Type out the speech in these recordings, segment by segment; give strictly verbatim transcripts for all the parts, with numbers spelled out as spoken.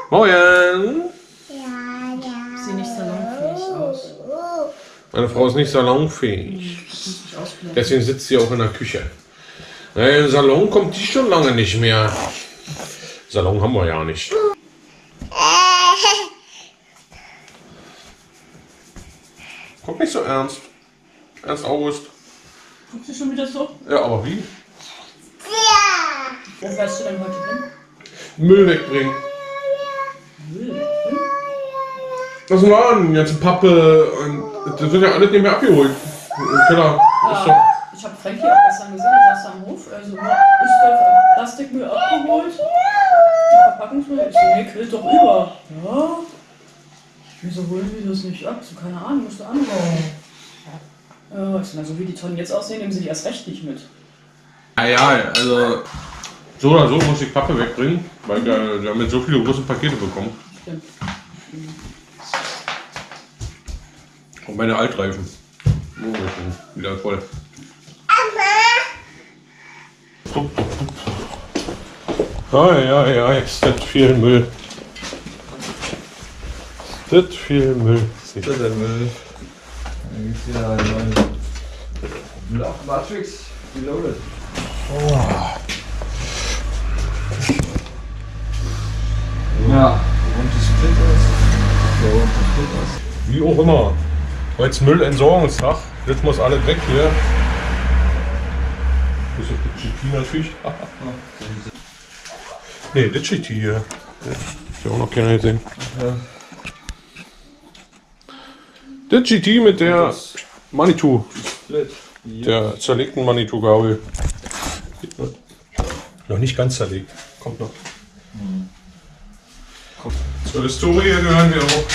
Moin! Sieht nicht salonfähig aus. Meine Frau ist nicht salonfähig. Deswegen sitzt sie auch in der Küche. Naja, im Salon kommt die schon lange nicht mehr. Salon haben wir ja nicht. Guck nicht so ernst. Ernst August. Guckst du schon wieder so? Ja, aber wie? Wo fährst du denn heute hin? Müll wegbringen. Müll? Das war eine ganze Pappe und das wird ja alles nicht mehr abgeholt. Genau. Ja, ich habe Frankie auch gestern gesehen, er saß am Hof. Also, ist der Plastikmüll abgeholt? Der Verpackungsmüll? Ich so, nee, quillt doch über. Ja. Wieso holen die das nicht ab? So, keine Ahnung, musst du anbauen. Ja, ich so, na, so wie die Tonnen jetzt aussehen, nehmen sie die erst recht nicht mit. Ja, ja, also so oder so muss ich Pappe wegbringen, weil wir, wir haben jetzt so viele große Pakete bekommen. Stimmt. Und meine Altreifen. Oh, schon wieder voll. Ja, ja, ja, ist das viel Müll. Das viel Müll. Das ist der Müll. Dann gibt es wieder einen neuen Block Matrix Reloaded. Oh. Ja, und die Split ist. So, und die Split ist. Wie auch immer. Heute ist Müllentsorgungstag. Jetzt muss alles weg hier. Das ist das G T natürlich. Ne, das G T hier. Das ist ja auch noch keiner gesehen. Ja. Das G T mit der Manitou. Split. Der zerlegten Manitou-Gabel. Noch nicht ganz zerlegt. Kommt noch. Mhm. Zur Historie gehören wir auch.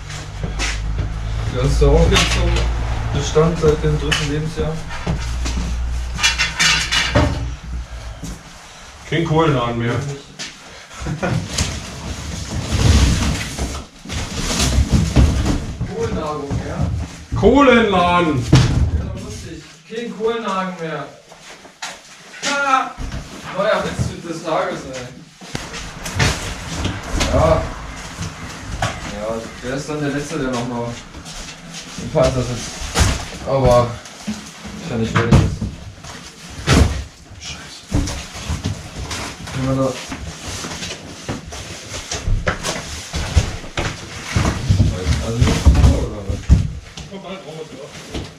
Das ist auch jetzt zum Bestand seit dem dritten Lebensjahr. Kein Kohlenladen mehr. Kohlennahrung mehr. Kohlenladen! Ja, lustig. Kein Kohlenhagen mehr. Ah, neuer Witz des Tages, ey. Ja. Ja, der ist dann der Letzte, der noch mal im Panzer sitzt. Aber ist ja nicht fertig ist. Scheiße. Können wir da. Also nicht oder was? Kommt bald raus, ja.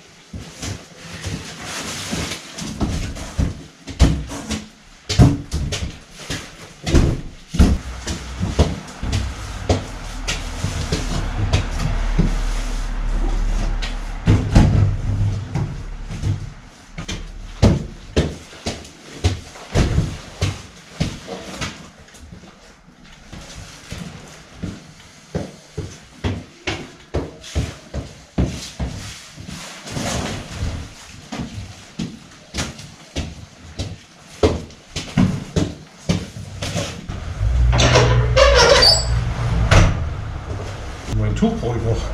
Mein Tuch brauche ich noch.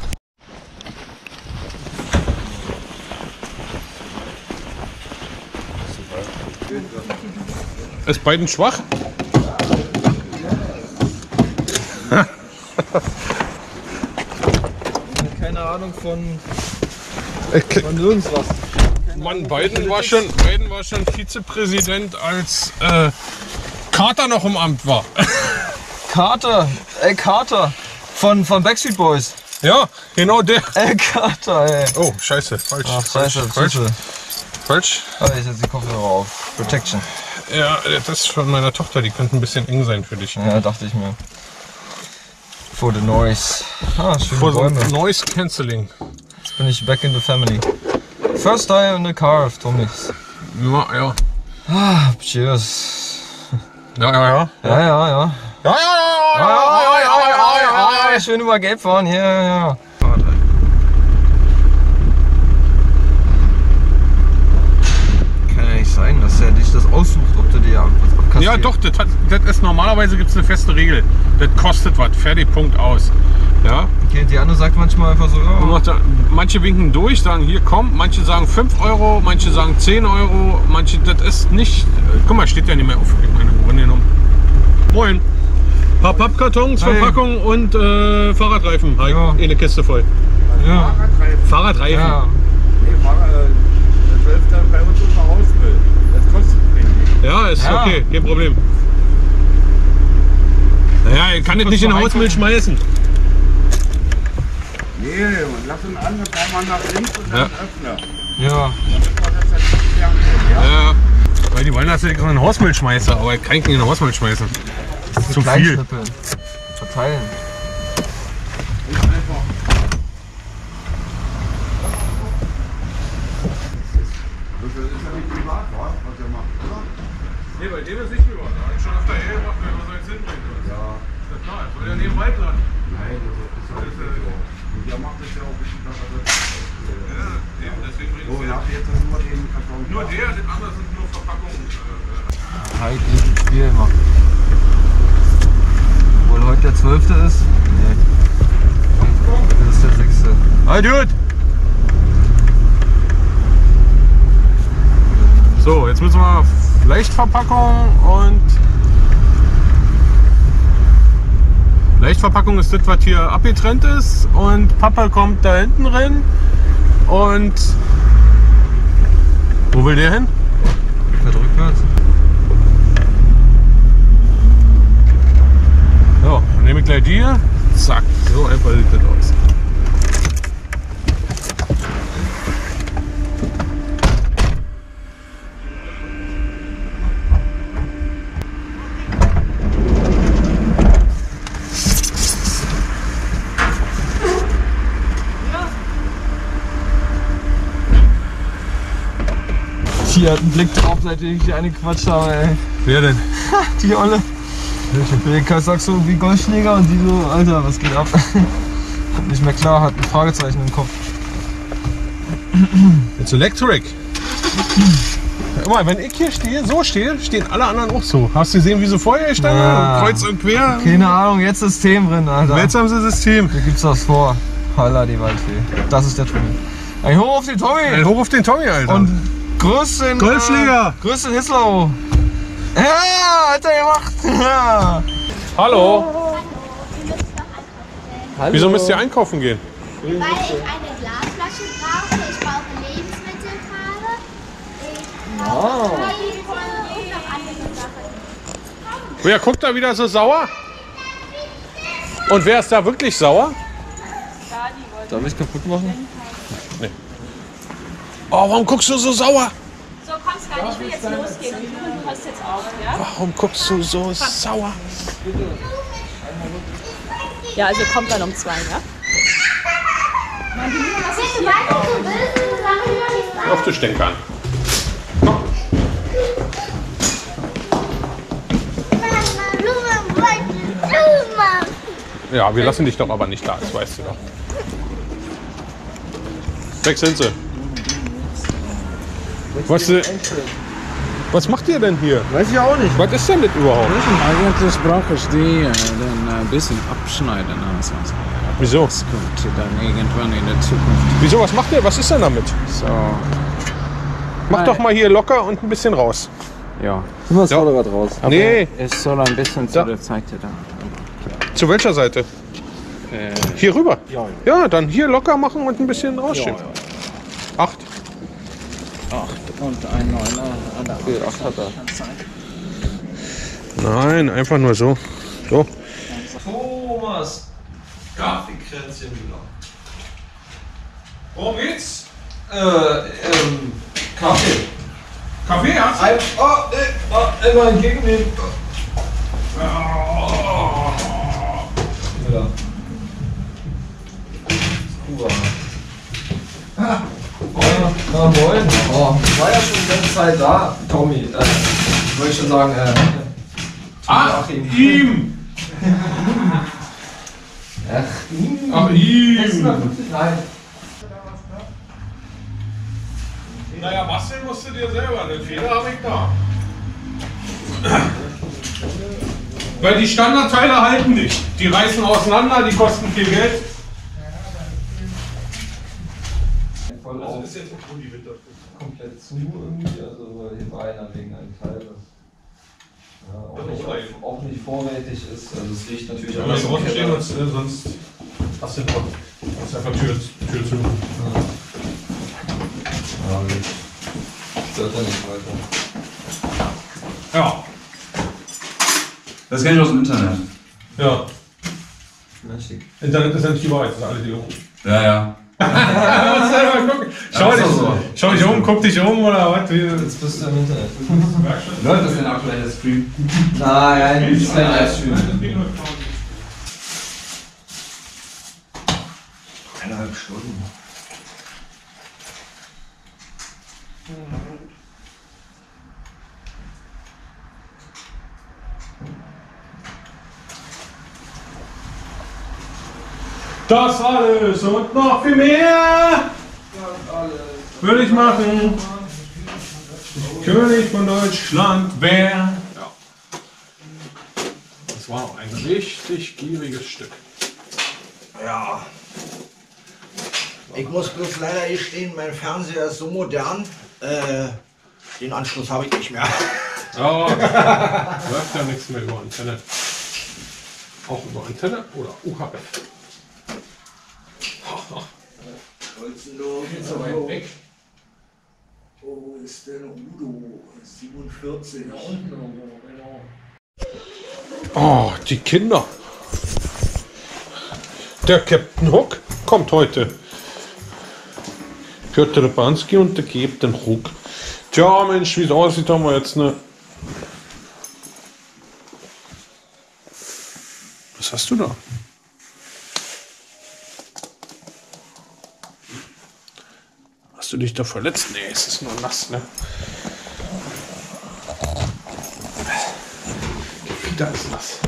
Ist beiden schwach? Keine Ahnung von, von nirgends was. Mann, Biden war schon, Biden war schon Vizepräsident, als äh, Carter noch im Amt war. Carter, ey Carter von, von Backstreet Boys. Ja, genau der. Ey Carter, ey. Oh, scheiße, falsch. Ach, scheiße, falsch, falsch. Falsch. falsch. Ah, ich setze die Kopfhörer auf. Protection. Ja, das ist von meiner Tochter, die könnte ein bisschen eng sein für dich. Ja, dachte ich mir. For the noise. Ah, schöne For Bäume. the noise cancelling. Jetzt bin ich back in the family. First time in the car, Tommys. Ja, ja. Ah, cheers. Ja, ja, ja. Ja, ja, ja. Ja, ja, ja, Ja, ja, ja, ja, ja, ja. Schön über Gelb fahren, ja, ja, ja. Kann ja nicht sein, dass er dich das aussucht, ob du dir was abkassierst. Ja, doch, das, hat, das ist normalerweise gibt es eine feste Regel. Das kostet was, fertig, Punkt, aus. Ja? Okay, die andere sagt manchmal einfach so, Und ja. macht da, manche winken durch, sagen hier komm, manche sagen fünf Euro, manche sagen zehn Euro, manche, das ist nicht, guck mal, steht ja nicht mehr auf, ich meine, wohin genommen. Moin. Ein paar Pappkartons, Hey. Verpackung und äh, Fahrradreifen. Halt, Ja. eine Kiste voll. Ja. Fahrradreifen. Fahrradreifen. Ja. Nee, Fahrrad, äh, das läuft dann bei uns unter Hausmüll. Das kostet wenig. Ja, ist Ja. okay, kein Problem. Naja, ihr kann es nicht in den Hausmüll schmeißen. Nee, und lass ihn an, dann fahren wir nach links und dann Ja. öffnen. Ja. Dann müssen wir das dann nicht klären können, ja? Ja, weil die wollen, dass ich in den Hausmüll schmeiße, aber ich kann nicht in den Hausmüll schmeißen. Diese Zu viel. Kleinschnippeln. Verteilen. Ist einfach. Das ist ja nicht privat, wa? Was er macht, oder? Nee, bei dem ist nicht privat. Da hab ich schon öfter her gemacht, wenn man so jetzt hinbringt. Ja. Ist ja klar, ich wollte ja neben Wald dran. Nein, das ist ja nicht so. Und der macht es ja auch richtig, dass er das ausbildet. Ja, eben, deswegen bringt So, es nach jetzt ist nur den Karton. Nur der, das andere sind nur Verpackungen. Äh, Halt nicht Spiel immer. Obwohl heute der zwölfte ist. Nee. Das ist der sechste. Hi, Dude! So, jetzt müssen wir Leichtverpackung und Leichtverpackung ist das, was hier abgetrennt ist und Pappe kommt da hinten rein und wo will der hin? Fährt rückwärts. So, dann nehme ich gleich die hier. Zack, so einfach sieht das aus. Die hat einen Blick drauf, seitdem ich die eine Quatsch habe, ey. Wer denn? Die Olle. Ich sag so wie Goldschläger und die so, Alter, was geht ab? Kommt nicht mehr klar, hat ein Fragezeichen im Kopf. It's electric. Guck mal, wenn ich hier stehe, so stehe, stehen alle anderen auch so. Hast du gesehen, wie sie vorher standen? Ja. Kreuz und quer. Keine Ahnung, jetzt System drin, Alter. Jetzt haben sie System. Hier gibt's was vor. Holla die Waldfee. Das ist der Tommy. Ein Hoch auf den Tommy! Ein Hoch auf den Tommy, Alter. Und grüß den... Goldschläger. Äh, grüß den Hislau. Ja, hat er gemacht. Ja. Hallo. Hallo. Wieso müsst ihr einkaufen gehen? Weil ich eine Glasflasche brauche, ich brauche Lebensmittel gerade, ich brauche Kredite und noch andere Sachen. Wer guckt da wieder so sauer? Und wer ist da wirklich sauer? Darf ich kaputt machen? Oh, warum guckst du so sauer? So, komm's rein, ich will jetzt losgehen. Du hast jetzt auf, ja? Warum guckst du so sauer? Ja, also kommt dann um zwei, ja? Wenn du weißt, was du willst, dann sag ich noch nicht rein. Auf den Stänkern. Mama, Blumen, Blumen. Ja, wir lassen dich doch aber nicht da, das weißt du doch. Weg sind sie. Was, äh, was macht ihr denn hier? Weiß ich auch nicht. Was ist denn das überhaupt? Eigentlich brauche ich die äh, dann ein bisschen abschneiden. Also. Wieso? Das kommt dann irgendwann in der Zukunft. Wieso, was macht ihr? Was ist denn damit? So, Mach doch mal hier locker und ein bisschen raus. ja. Immer das Ja. Vorderrad raus. Aber Nee. es soll ein bisschen Ja. zu der Seite da. Zu welcher Seite? Äh, Hier rüber? ja, Ja, dann hier locker machen und ein bisschen rausschieben. Acht. acht und ein neuner an der Okay, acht hat er. Nein, einfach nur so. So. Thomas! Kaffeekränzchen wieder. Worum geht's? Äh, ähm, Kaffee. Kaffee hast Ein, oh, nee, oh, einmal entgegennehmen. Ja. Kuba. Ah, na moin. Oh, ich war ja schon die ganze Zeit da, Tommy. Äh, ich wollte schon sagen, äh, Ach, ihm! Ach, ihm. Ach, ihm! sechshundertfünfzig, nein. Naja, basteln musst du dir selber, den Fehler habe ich da. Weil die Standardteile halten nicht. Die reißen auseinander, die kosten viel Geld. Voll also ist jetzt komplett zu irgendwie, also weil hier war einer wegen einem Teil. Ja, auch, nicht, auch, auch nicht vorrätig ist. Also es riecht natürlich Wenn alles wir draußen okay, stehen, aber- und, äh, sonst hast du noch. Hast einfach Tür, Tür zu. Ja. Ja, gut. Sollte nicht weiter. Ja. Das kenne ich aus dem Internet. Ja. Na, schick. Internet ist ja nicht die Wahrheit, das ist alle die um. Ja, ja. Schau, Ja, dich, ist auch so. schau dich um, guck dich um oder was? Wie, Jetzt bist du im Internet. Läuft das denn aktuell der Stream? Nein, das ist kein Livestream. Eineinhalb Stunden. Das alles und noch viel mehr würde ich machen. König von Deutschland, wer? Ja. Das war ein richtig gieriges Stück. Ja. Ich muss bloß leider gestehen, mein Fernseher ist so modern, äh, den Anschluss habe ich nicht mehr. Ja, läuft ja nichts mehr über Antenne. Auch über Antenne oder U H F. Jetzt so weit weg. Wo ist denn Udo? siebenundvierzig. Da unten irgendwo, genau. Oh, die Kinder. Der Captain Hook kommt heute. Piotr Banski und der Captain Hook. Tja, Mensch, wie es aussieht, haben wir jetzt eine. Was hast du da? Hast du dich da verletzt? Nee, es ist nur nass, ne? Da ist nass.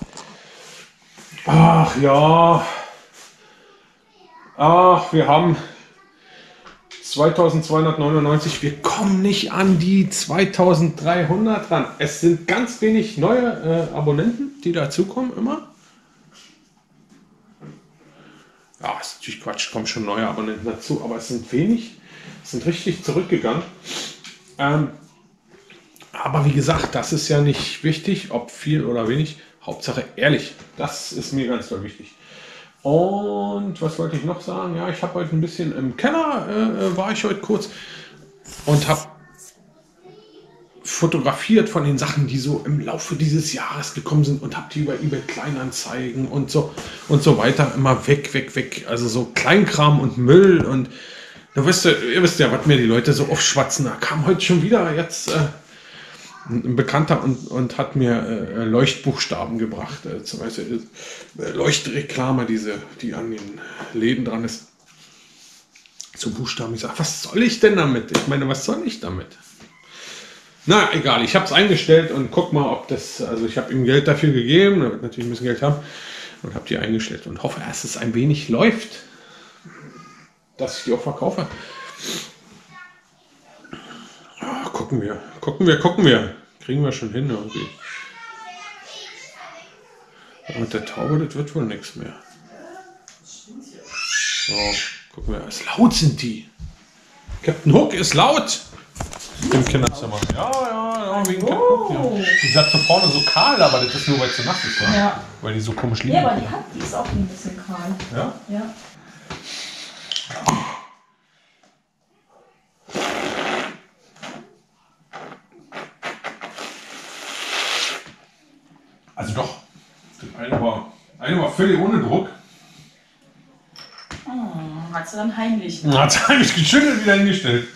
Ach ja. Ach, wir haben zweitausendzweihundertneunundneunzig. Wir kommen nicht an die zweitausenddreihundert ran. Es sind ganz wenig neue äh, Abonnenten, die dazukommen immer. Ja, ist natürlich Quatsch, kommen schon neue Abonnenten dazu, aber es sind wenig. Es sind richtig zurückgegangen. Ähm, aber wie gesagt, das ist ja nicht wichtig, ob viel oder wenig. Hauptsache ehrlich, das ist mir ganz doll wichtig. Und was wollte ich noch sagen? Ja, ich habe heute ein bisschen im Keller, äh, war ich heute kurz und habe fotografiert von den Sachen, die so im Laufe dieses Jahres gekommen sind und habe die über eBay Kleinanzeigen und so und so weiter immer weg, weg, weg. Also so Kleinkram und Müll und du wisst, ihr wisst ja, was mir die Leute so aufschwatzen. Da kam heute schon wieder jetzt äh, ein Bekannter und, und hat mir äh, Leuchtbuchstaben gebracht. Äh, zum Beispiel äh, Leuchtreklame, diese, die an den Läden dran ist. Zu Buchstaben. Ich sage, was soll ich denn damit? Ich meine, was soll ich damit? Na, egal, ich habe es eingestellt und guck mal, ob das, also ich habe ihm Geld dafür gegeben, er wird natürlich ein bisschen Geld haben und habe die eingestellt und hoffe, dass es ein wenig läuft, dass ich die auch verkaufe. Ja, gucken wir, gucken wir, gucken wir. Kriegen wir schon hin irgendwie. Aber mit der Taube, das wird wohl nichts mehr. So, gucken wir, es laut sind die. Captain Hook ist laut. Im Kinderzimmer. Ja, ja, ja, wegen Captain Hook. Ja. Die sagt so vorne so kahl, aber das ist nur, weil es so nass ist. Ja? Ja. Weil die so komisch liegen. Ja, aber die hat, die ist auch ein bisschen kahl. Ja? Ja. Also doch. Das eine war, eine war völlig ohne Druck. Oh, hat sie dann heimlich. Und hat sie heimlich geschüttelt wieder hingestellt.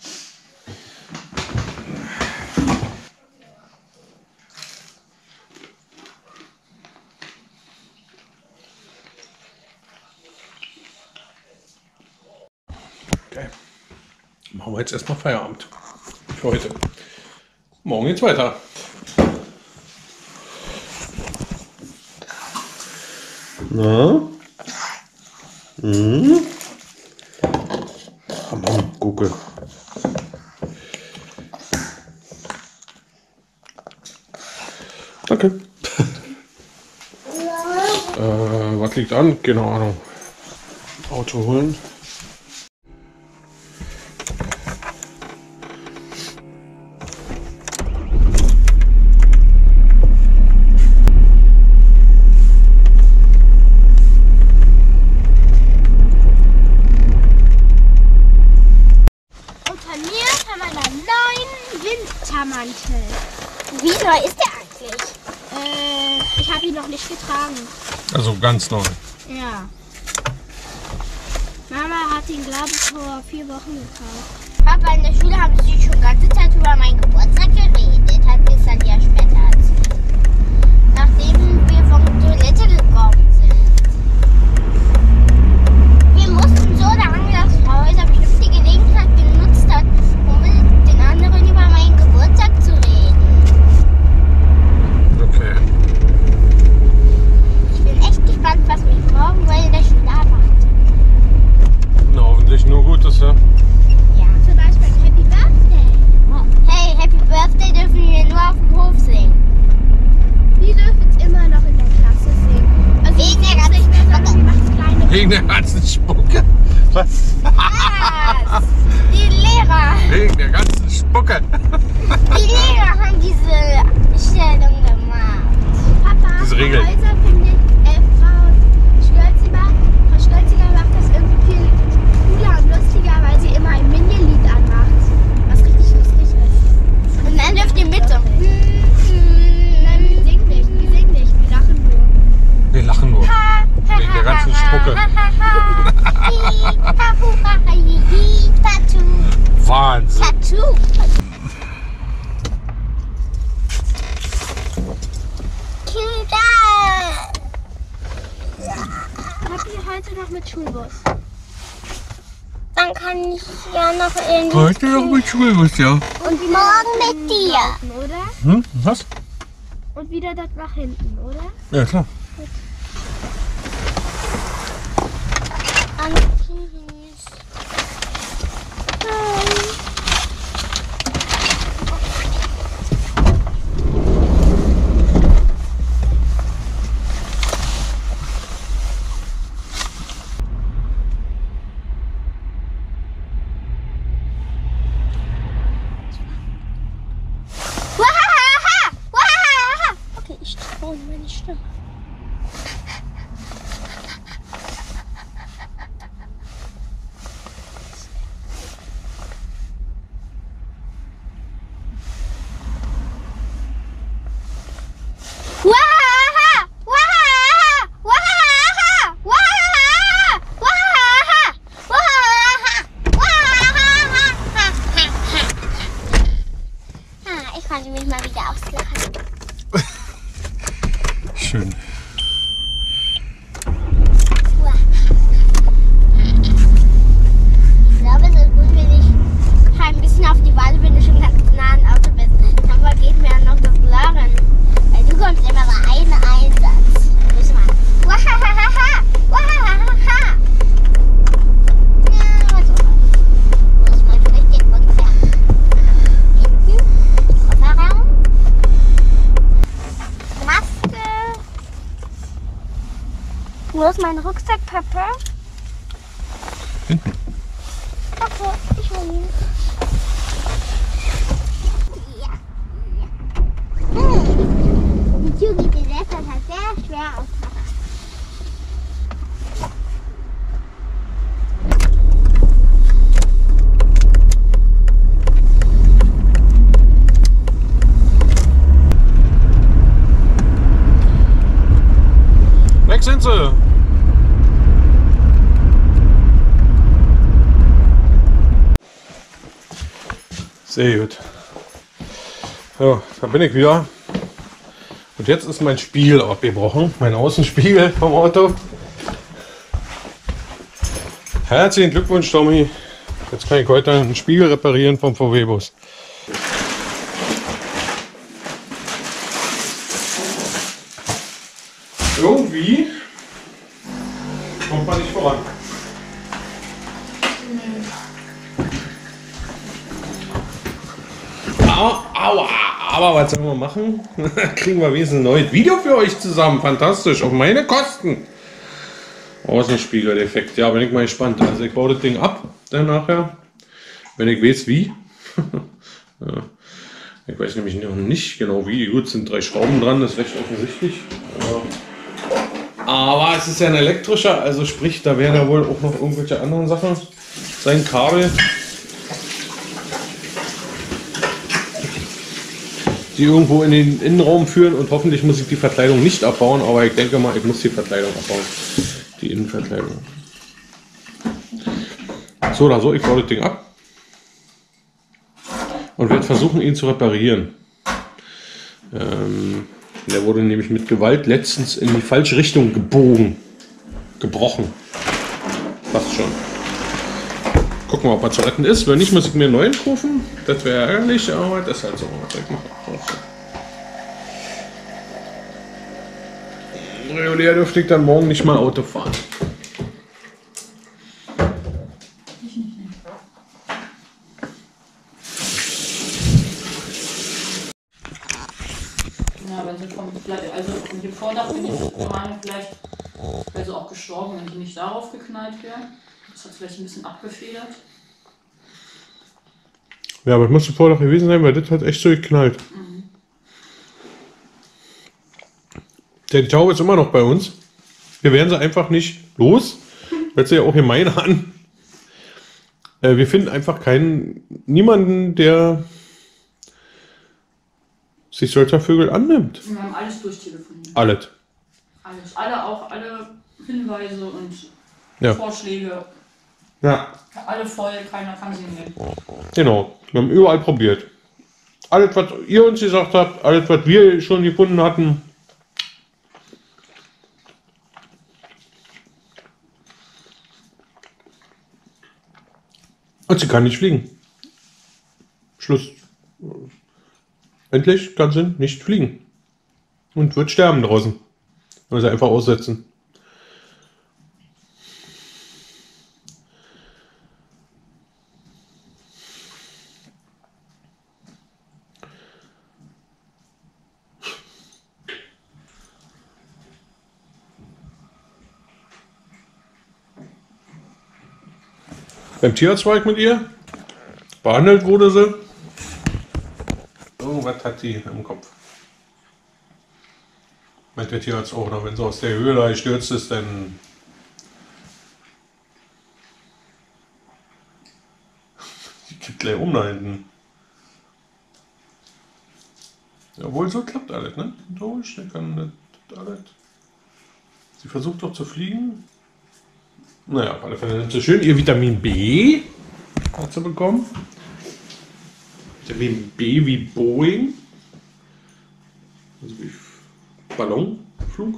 Okay. Machen wir jetzt erstmal Feierabend. Für heute. Morgen geht's weiter. Na? Mhm. Hammer, Google. Danke. äh, was liegt an? Keine Ahnung. Auto holen. noch nicht getragen. Also ganz neu. Ja. Mama hat ihn, glaube ich, vor vier Wochen gekauft. Papa, in der Schule haben sie schon ganze Zeit über meinen Geburtstag geredet, hat gesagt, ja später. Nachdem wir von der Toilette gekommen sind. Wir mussten so lange, dass Frau Häuser bestimmt die Gelegenheit genutzt hat, um mit den anderen über meinen Geburtstag zu reden. Okay. Ich bin echt gespannt, was mich morgen wohl in der Schule erwartet. Na, hoffentlich nur Gutes, ja. Ja, zum Beispiel Happy Birthday. Hey, Happy Birthday dürfen wir nur auf dem Hof singen. Wir dürfen es immer noch in der Klasse singen. Also wegen der ganzen Spucke. Wir machen kleine Wegen der ganzen Spucke? Was? Was? Die Lehrer. Wegen der ganzen Spucke. Die Lehrer haben diese Stellung gemacht. Papa, Diese Regel. Frau Häuser findet, äh, Frau Stölziger, Frau Stölziger macht das irgendwie viel cooler und lustiger, weil sie immer ein Mini-Lied anmacht. Was richtig lustig ist. Und dann dürft ihr mitsingen. Nein, wir singen nicht, wir singen nicht, wir lachen nur. Wir lachen nur. Wegen der ganzen Spucke. Wahnsinn. Tattoo. Habt ihr heute noch mit Schulbus? Dann kann ich ja noch in... Heute noch mit Schulbus, ja. Und morgen mit dir. Oder? Hm, was? Und wieder dort nach hinten, oder? Ja, klar. An Tschüss. Bye. Okay, ich traue meine Stimme. Ich konnte mich mal wieder auslachen. Schön. Ich glaube, es ist gut, wenn ich ein bisschen auf die Warte, wenn du schon ganz nah am Auto bist. Dann vergeht mir noch das Blurren. Weil du kommst immer bei einem Einsatz. Muss man. Wahahaha! Wahahaha! Ja, was auch immer. Muss man vielleicht den ungefähr hinten? Kofferraum? Maske? Wo ist mein Rucksack, Papa? Hinten. Okay, ich hol ihn. Ja. Hm. Die Tür geht in letzter Zeit sehr schwer auf. Weg sind sie. Sehr gut. So, da bin ich wieder. Und jetzt ist mein Spiegel abgebrochen. Mein Außenspiegel vom Auto. Herzlichen Glückwunsch, Tommy. Jetzt kann ich heute einen Spiegel reparieren vom V W-Bus. Irgendwie kommt man nicht voran. Aua, aua, aber was sollen wir machen? Kriegen wir wenigstens ein neues Video für euch zusammen. Fantastisch, auf meine Kosten. Außenspiegeldefekt, ja, bin ich mal gespannt. Also ich baue das Ding ab, dann nachher, wenn ich weiß wie. Ja. Ich weiß nämlich noch nicht genau wie. Gut, es sind drei Schrauben dran, das ist recht offensichtlich. Ja. Aber es ist ja ein elektrischer, also sprich, da werden ja wohl auch noch irgendwelche anderen Sachen sein. Kabel. die irgendwo in den Innenraum führen und hoffentlich muss ich die Verkleidung nicht abbauen, aber ich denke mal, ich muss die Verkleidung abbauen. Die Innenverkleidung. So oder so, ich baue das Ding ab und werde versuchen, ihn zu reparieren. Ähm, der wurde nämlich mit Gewalt letztens in die falsche Richtung gebogen, gebrochen. Fast schon. Gucken wir, ob er zu retten ist. Wenn nicht, muss ich mir einen neuen kaufen. Das wäre ärgerlich, aber das ist halt so. Was soll ich machen? Julia dürfte ich dann morgen nicht mal Auto fahren. Ja, wenn sie vom, also mit dem Vordach bin ich der Meinung, vielleicht wäre sie auch gestorben, wenn sie nicht darauf geknallt wäre. Das hat vielleicht ein bisschen abgefedert. Ja, aber es musste Vordach gewesen sein, weil das hat echt so geknallt. Mhm. Der Taube ist immer noch bei uns. Wir werden sie einfach nicht los. Hört sich ja auch gemein an. Äh, wir finden einfach keinen, niemanden, der sich solcher Vögel annimmt. Wir haben alles durchtelefoniert. Alles. Alles. Alle auch, alle Hinweise und Ja. Vorschläge. Ja. Alle voll, keiner kann sie nehmen. Genau. Wir haben überall probiert. Alles, was ihr uns gesagt habt, alles, was wir schon gefunden hatten. Und sie kann nicht fliegen. Schluss. Endlich kann sie nicht fliegen. Und wird sterben draußen. Weil sie einfach aussetzen. Beim Tierarzt war ich mit ihr. Behandelt wurde sie. Irgendwas hat sie im Kopf. Meint der Tierarzt auch, wenn sie aus der Höhle gestürzt ist, dann die kippt gleich um da hinten. Jawohl, so klappt alles, ne? Durch, der kann das alles. Sie versucht doch zu fliegen. Naja, auf alle Fälle nimmt sie schön ihr Vitamin B hat sie bekommen. Vitamin B wie Boeing. Also wie Ballonflug.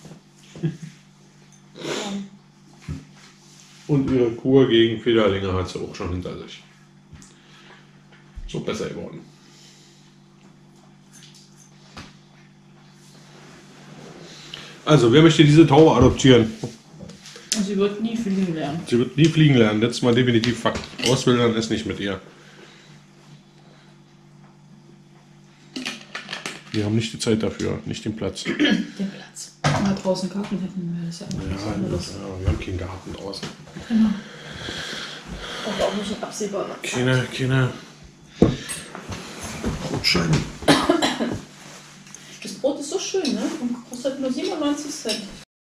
Und ihre Kur gegen Federlinge hat sie auch schon hinter sich. So besser geworden. Also, wer möchte diese Taube adoptieren? Sie wird nie fliegen lernen. Sie wird nie fliegen lernen, das ist mal definitiv Fakt. Auswildern ist nicht mit ihr. Wir haben nicht die Zeit dafür, nicht den Platz. Den Platz. Mal draußen Garten hätten wir das ja Ja, was anderes. ja, wir haben keinen Garten draußen. Genau. Aber auch nicht in absehbarer Zeit. Keine, keine Brotscheiben. Das Brot ist so schön, ne? Und kostet nur siebenundneunzig Cent.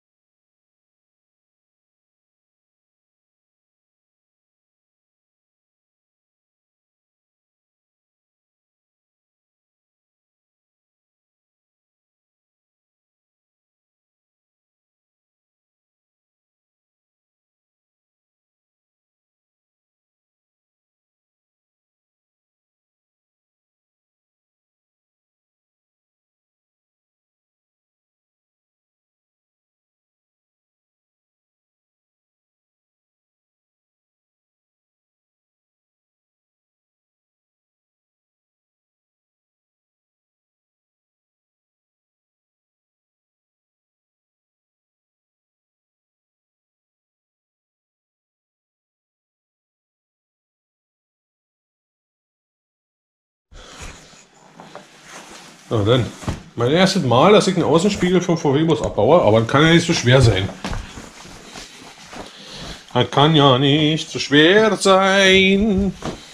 Na dann. Mein erstes Mal, dass ich einen Außenspiegel vom V W-Bus abbaue, aber das kann ja nicht so schwer sein. Das kann ja nicht so schwer sein.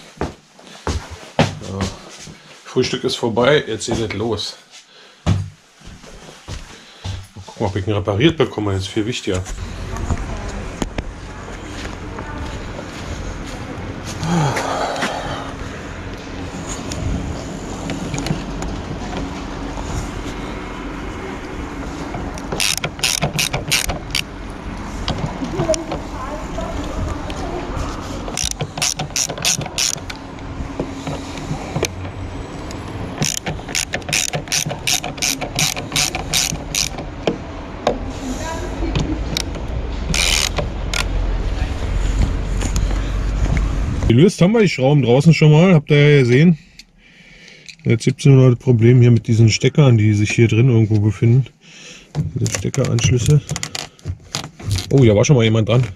Ja. Frühstück ist vorbei, jetzt geht es los. Mal gucken, ob ich ihn repariert bekomme, das ist viel wichtiger. Gelöst haben wir die Schrauben draußen schon mal, habt ihr ja gesehen. Jetzt gibt es nur noch das Problem hier mit diesen Steckern, die sich hier drin irgendwo befinden. Diese Steckeranschlüsse. Oh, hier war schon mal jemand dran.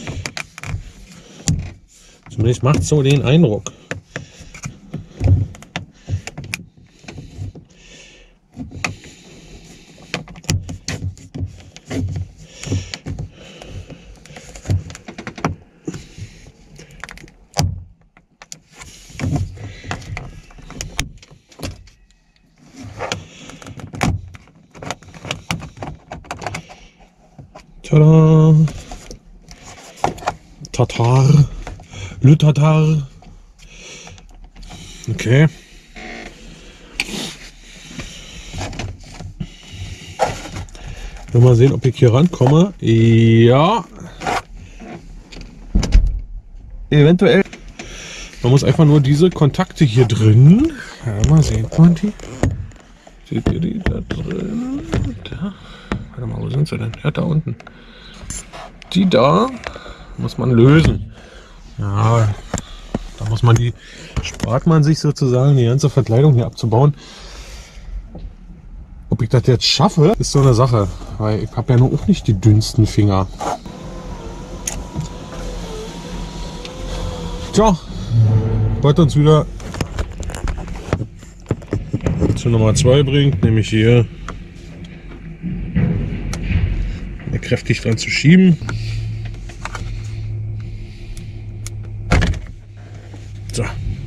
Zumindest macht es so den Eindruck. Tada! Tatar! Le Tatar! Okay. Mal sehen, ob ich hier rankomme. Ja. Eventuell. Man muss einfach nur diese Kontakte hier drin. Ja, mal sehen, man die. Seht ihr die da drin? Da. Warte mal, wo sind sie denn? Ja, da unten. Die da muss man lösen. Ja, da muss man die, spart man sich sozusagen die ganze Verkleidung hier abzubauen. Ob ich das jetzt schaffe, ist so eine Sache, weil ich habe ja nur auch nicht die dünnsten Finger. Tja, was uns wieder zu Nummer zwei bringt, nämlich hier kräftig dran zu schieben. So.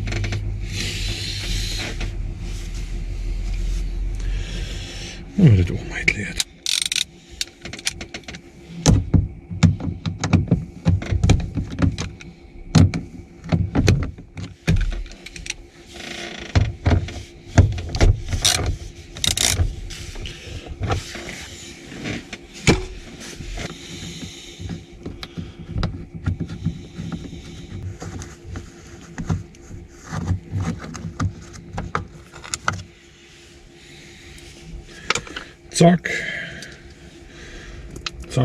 Und das auch mal erklärt. Zack. Zack.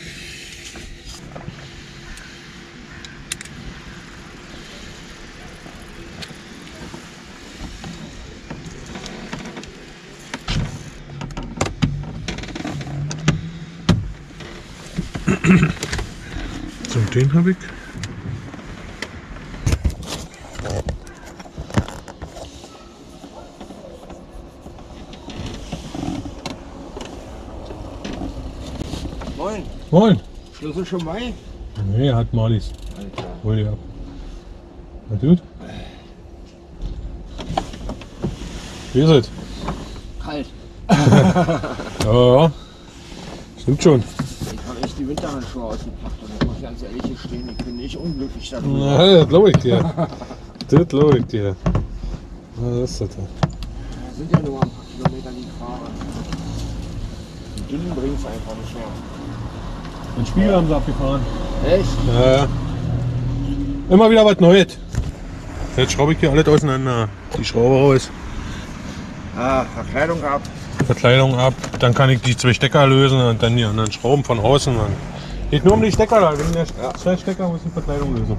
So, den habe ich. Moin. Moin. Schlüssel schon bei? Nee, er hat Marlies. Alter. Hol die ab. Na gut. Wie ist es? Kalt. Ja, ja. Stimmt schon. Ich habe echt die Winterhandschuhe ausgepackt und ich muss ganz ehrlich gestehen, ich bin nicht unglücklich darüber. Na, das glaube ich dir. Das glaube ich dir. Was ist das denn? Da sind ja nur ein paar Kilometer, die ich fahre. Die dünnen bringt es einfach nicht mehr. Den Spiegel haben sie abgefahren. Echt? Ja, ja. Immer wieder was Neues. Jetzt schraube ich hier alles auseinander. Die Schraube raus. Ah, Verkleidung ab. Verkleidung ab. Dann kann ich die zwei Stecker lösen und dann die anderen Schrauben von außen. Dann geht nur um die Stecker da. Wegen der Ja. zwei Stecker muss ich die Verkleidung lösen.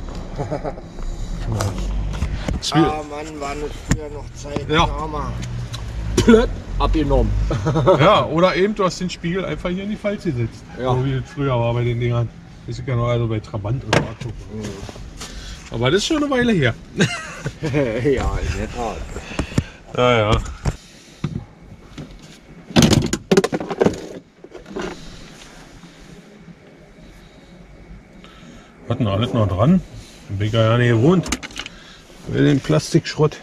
Ja. Ah Mann, waren das früher noch Zeiten. Ja. Armer. Plöpp, abgenommen. Ja, oder eben, du hast den Spiegel einfach hier in die Falz gesetzt. Ja. So wie es früher war bei den Dingern. Das ist ja noch also bei Trabant oder Auto. Aber das ist schon eine Weile her. Ja, in der Tat. Ja, ja. Hatten alles noch dran. Bin ich ja nicht gewohnt. Will den Plastikschrott.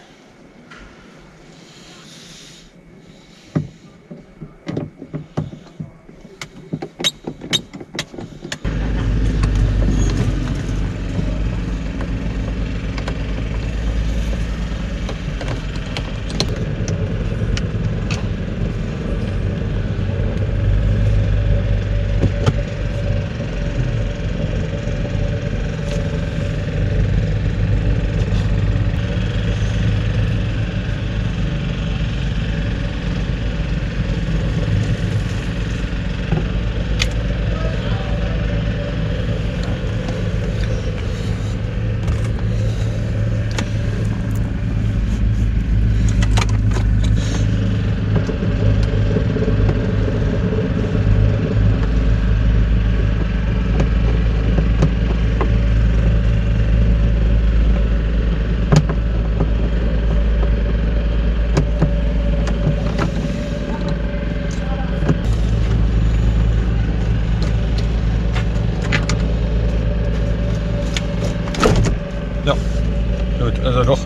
Also doch.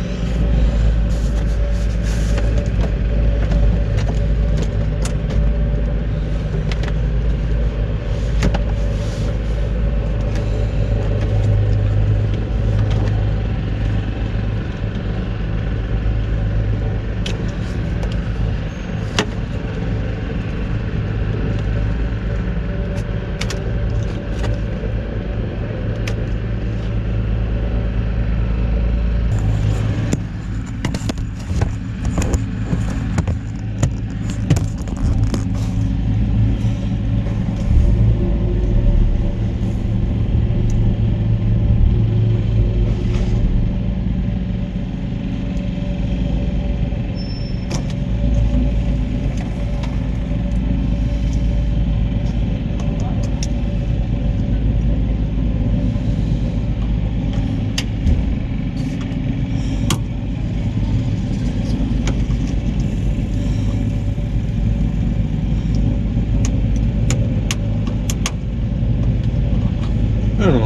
Genau.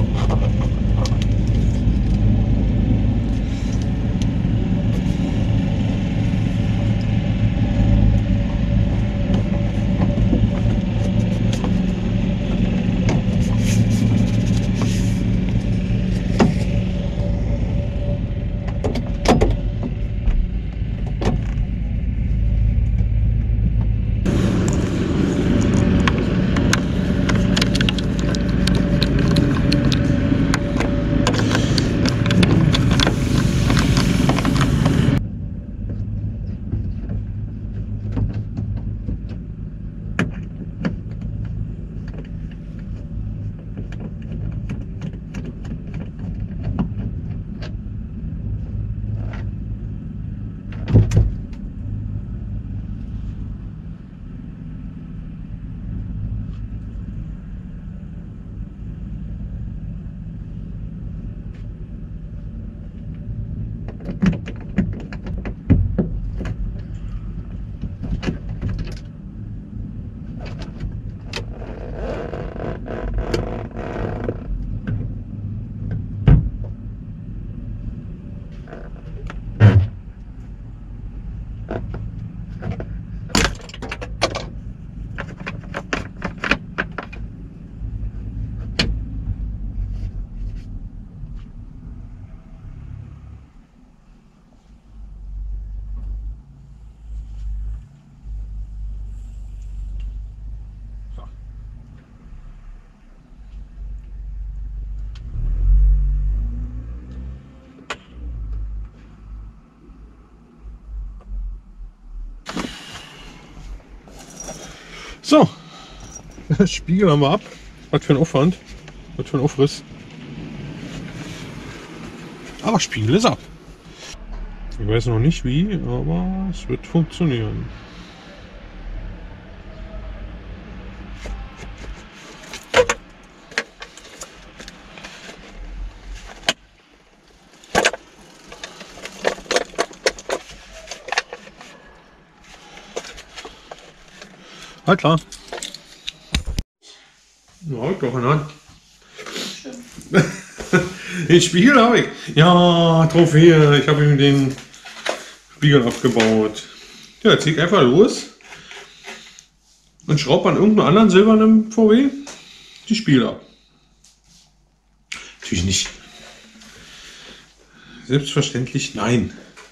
So, Spiegel haben wir ab. Was für ein Aufwand, was für ein Aufriss. Aber Spiegel ist ab. Ich weiß noch nicht wie, aber es wird funktionieren. Halt klar. Na, halt doch in der Hand. Den Spiegel habe ich. Ja, Trophäe. Ich habe ihm den Spiegel abgebaut. Ja, jetzt zieh ich einfach los und schraube an irgendeinem anderen silbernen V W die Spiegel ab. Natürlich nicht. Selbstverständlich nein.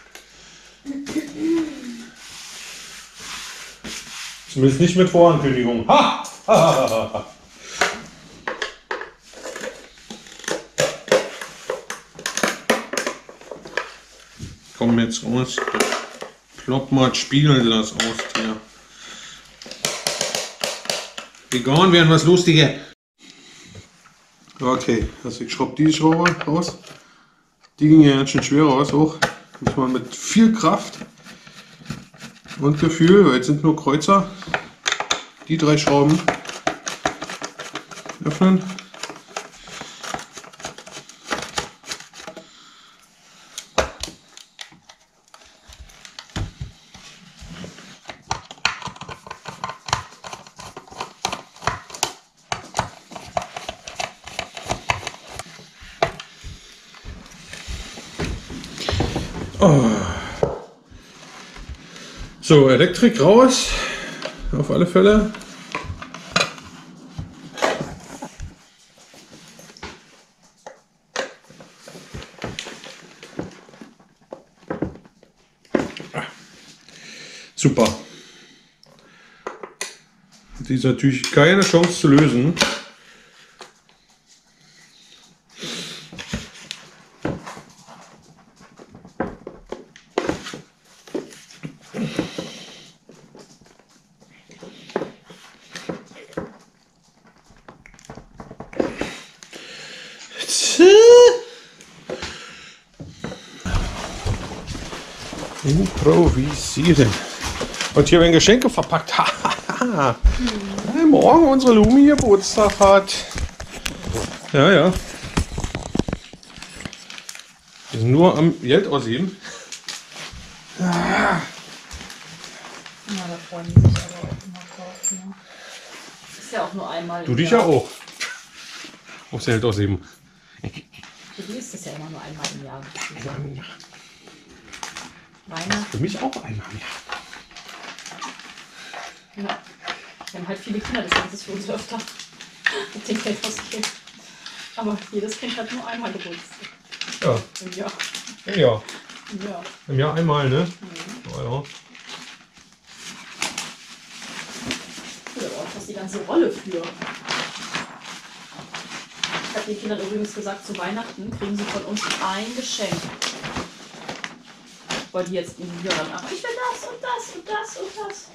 Zumindest nicht mit Vorankündigung. Ha! Ha, ha, ha, ha. Komm jetzt raus. Plopp mal Spiegelglas aus hier. Vegan wären was Lustiges. Okay, also ich schraube die Schraube raus. Die ging ja ganz schön schwer raus, auch. Muss man mit viel Kraft und Gefühl, weil jetzt sind nur Kreuzer, die drei Schrauben öffnen. Oh. So, Elektrik raus. Auf alle Fälle. Super. Die ist natürlich keine Chance zu lösen. Improvisieren. Und hier werden Geschenke verpackt. Weil morgen unsere Lumi Geburtstag hat. Ja, ja. Wir sind nur am Geld ausheben. Ja, da freuen die sich aber auch immer drauf. Ne? Ist ja auch nur einmal. Du dich ja auch. Aufs Geld ausheben. Für die ist das ja immer nur einmal im Jahr. Ja. Weihnachten. Für mich auch einmal mehr. Ja. Wir haben halt viele Kinder, deswegen ist es für uns öfter mit dem Geld ausgegeben. Aber jedes Kind hat nur einmal Geburtstag. Ja. Im Jahr. Im Jahr. Ja. Im Jahr einmal, ne? Mhm. Ja, ja. Ja, aber auch was die ganze Rolle für. Ich habe den Kindern übrigens gesagt, zu Weihnachten kriegen sie von uns ein Geschenk. Weil die jetzt in die hören, aber ich will das und das und das und das.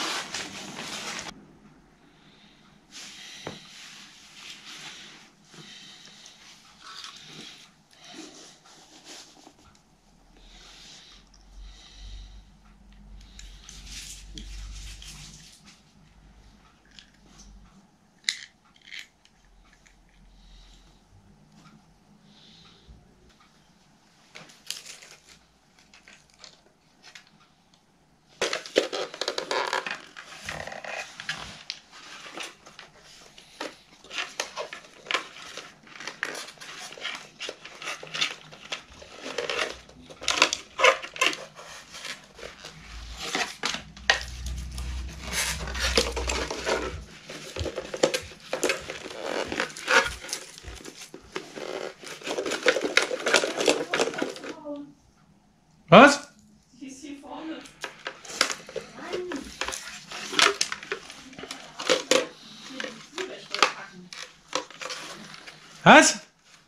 Was? Die ist hier vorne. Was?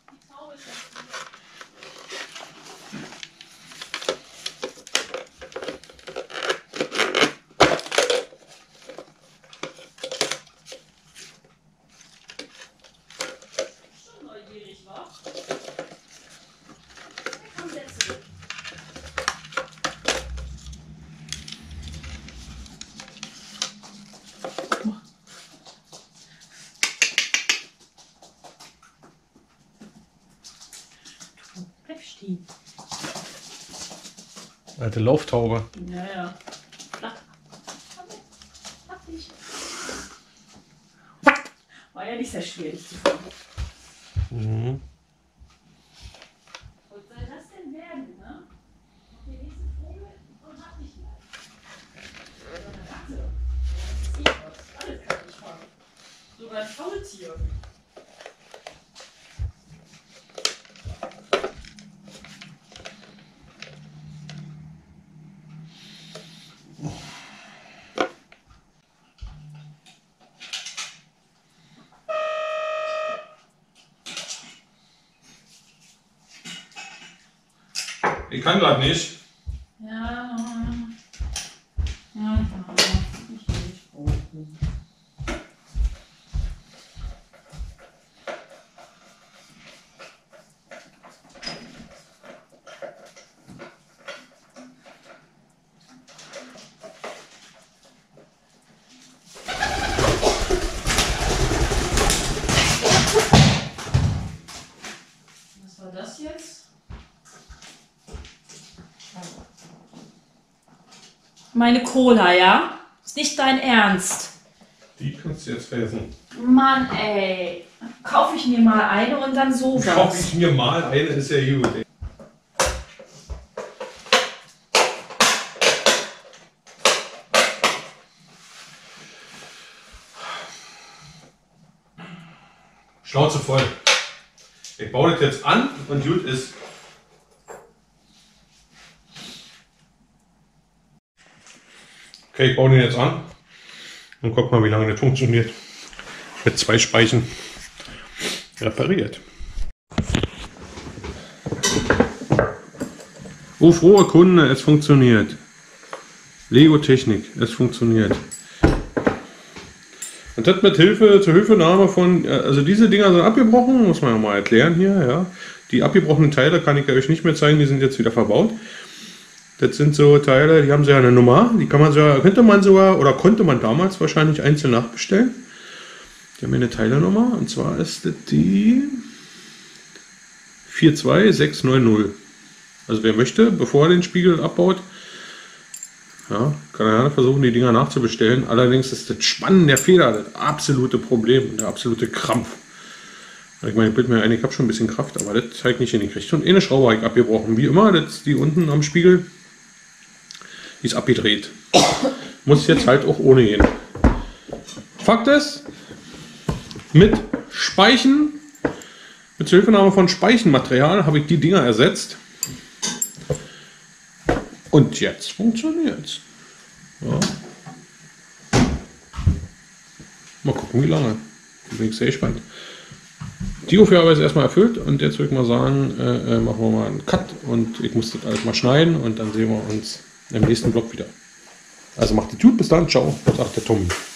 Schon neugierig, wa? Komm, setz dich. Bleib stehen. Alte Lauftaube. Ja, ja. Flach. Flach dich. War ja nicht sehr schwierig zu fangen. Mhm. Was soll das denn werden, ne? Noch der nächste Vogel und hab dich gleich. Oder eine Ratte. Das ist eh was. Alles kann ich fangen. Sogar ein Faultier. Ich kann gerade nicht. Ja. Ja, ich will nicht brauchen. Was war das jetzt? Meine Cola, ja? Ist nicht dein Ernst. Die kannst du jetzt fressen. Mann, ey. Kaufe ich mir mal eine und dann Kaufe sowas. ich mir mal eine, ist ja gut. Ey. Schnauze voll. Ich baue das jetzt an und gut ist. Okay, ich baue den jetzt an und guck mal, wie lange das funktioniert. Mit zwei Speichen repariert. Oh, frohe Kunde, es funktioniert. Lego Technik, es funktioniert. Und das mit Hilfe, zur Hilfenahme von, also diese Dinger sind abgebrochen, muss man ja mal erklären hier, ja. Die abgebrochenen Teile kann ich euch nicht mehr zeigen, die sind jetzt wieder verbaut. Das sind so Teile, die haben so ja eine Nummer, die kann man so, könnte man sogar, oder konnte man damals wahrscheinlich einzeln nachbestellen. Die haben hier eine Teilenummer, und zwar ist das die vier zwei sechs neun null. Also wer möchte, bevor er den Spiegel abbaut, ja, kann er versuchen, die Dinger nachzubestellen. Allerdings ist das Spannen der Feder das absolute Problem, der absolute Krampf. Ich meine, ich bilde mir ein, ich habe schon ein bisschen Kraft, aber das zeigt nicht hingekriegt. Und eine Schraube habe ich abgebrochen. Wie immer, das die unten am Spiegel, die ist abgedreht. Muss jetzt halt auch ohne gehen. Fakt ist, mit Speichen, mit Hilfenahme von Speichenmaterial habe ich die Dinger ersetzt. Und jetzt funktioniert's. Ja. Mal gucken, wie lange. Bin ich sehr gespannt. Die Aufgabe ist erstmal erfüllt und jetzt würde ich mal sagen, äh, machen wir mal einen Cut und ich muss das alles mal schneiden und dann sehen wir uns im nächsten Vlog wieder. Also macht die Tut, bis dann, ciao, sagt der Tom.